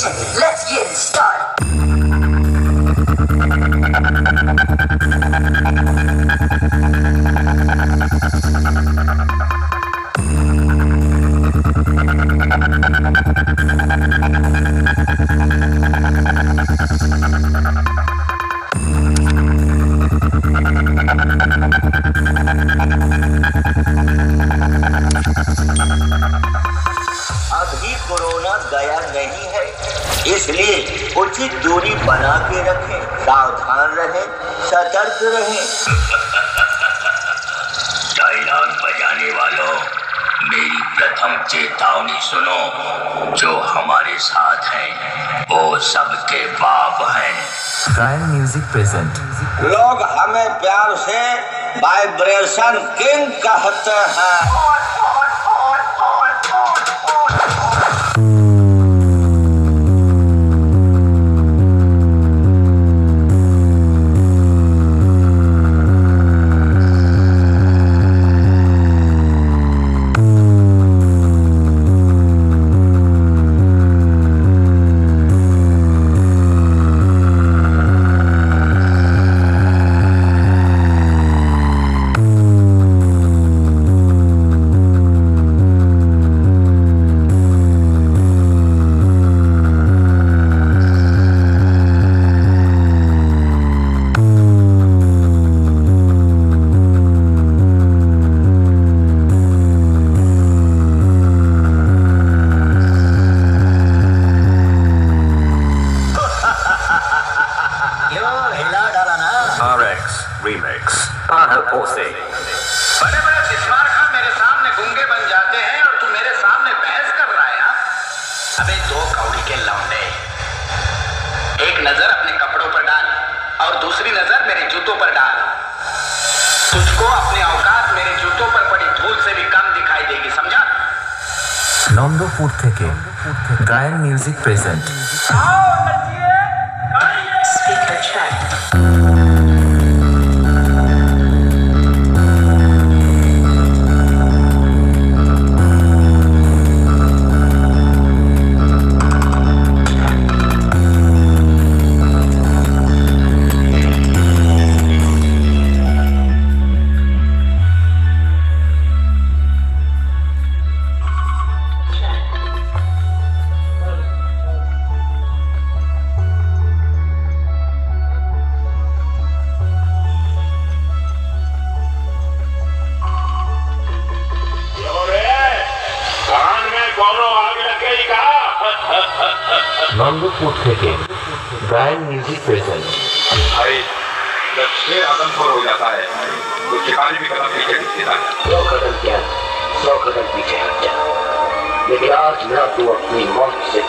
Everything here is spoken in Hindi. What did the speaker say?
attention. Let's get it started. अभी कोरोना गया नहीं है, इसलिए उचित दूरी बना के रखें, सावधान रहें, सतर्क रहें। डायलॉग बजाने वालों, मेरी प्रथम चेतावनी सुनो। जो हमारे साथ हैं वो सबके बाप हैं। गायन म्यूजिक प्रेजेंट। लोग हमें प्यार से वाइब्रेशन किंग कहते हैं। बड़े बड़े सिस्मार खान मेरे सामने गूंगे बन जाते हैं और तू मेरे सामने बहस कर रहा है। अबे दो कौड़ी के लौंडे, एक नजर अपने कपड़ों पर डाल और दूसरी नजर मेरे जूतों पर डाल। तुझको अपने औकात मेरे जूतों पर पड़ी धूल से भी कम दिखाई देगी, समझा? नंदपुर থেকে गायन music present. Speaker check. Nandpur থেকে गायन म्यूजिक प्रेजेंट। भाई जब शेर आदमखोर हो जाता है तो शिकारी भी कदम पीछे खींचता है। 100 कदम क्या, 100 कदम पीछे हट जा, लेकिन आज ना तू अपनी मौत से